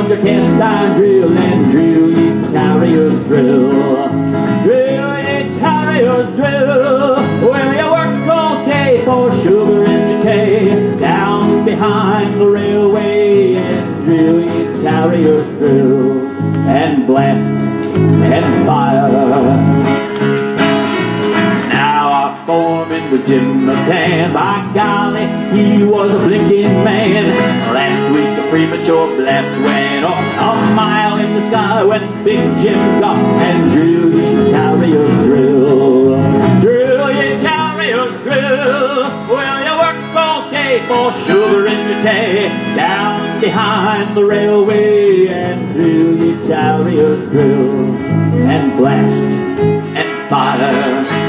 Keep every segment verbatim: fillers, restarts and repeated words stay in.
round your cast iron drill and drill ye Tarriers drill. Drill ye Tarriers drill, where you work all day for sugar and decay. Down behind the railway and drill ye Tarriers drill, and blast and fire. Foreman was Jim McCann. By golly, he was a blinking man. Last week a premature blast went off a mile in the sky when Big Jim got and drill ye Tarriers drill. Drill ye Tarriers drill, well you work all day for sugar and decay. Down behind the railway and drill ye Tarriers drill, and blast and fire.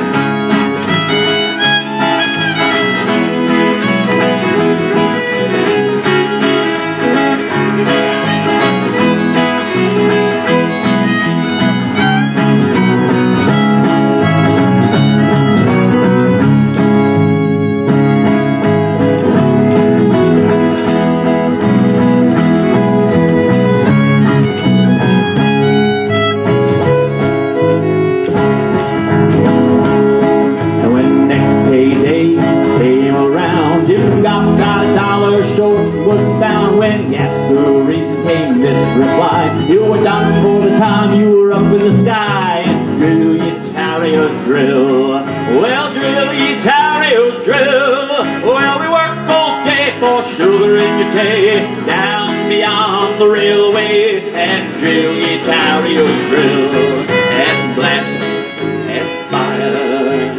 Reply, you were done for the time you were up in the sky. And drill ye Tarriers drill, well drill ye Tarriers drill. Well we work all day for sugar and decay. Down beyond the railway and drill ye Tarriers drill, and blast and fire.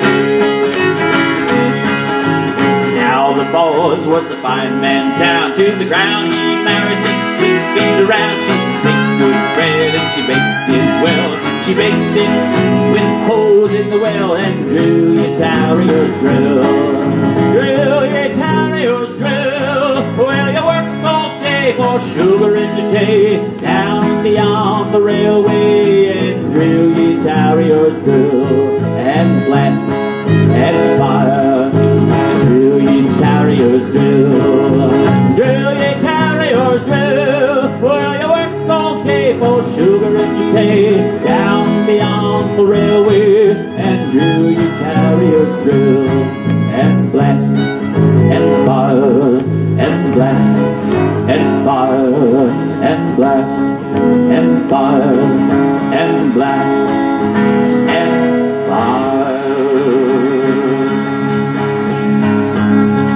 Now the boss was a fine man down to the ground. He married six feet around. She baked good bread and she baked it well. She baked it with holes in the well, and drill ye Tarriers drill. Drill ye Tarriers drill, well you work all day for sugar and decay. Down beyond the railway and drill ye Tarriers drill, and blast and fire. Drill ye Tarriers drill. Drill ye Tarriers drill, well you work all day for sugar and decay. Down beyond the railway and drill ye Tarriers drill, and blast and fire, and blast and fire, and blast and fire, and blast and fire.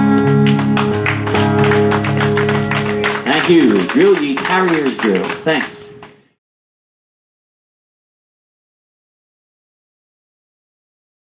Thank you. Drill ye Tarriers drill. Thanks.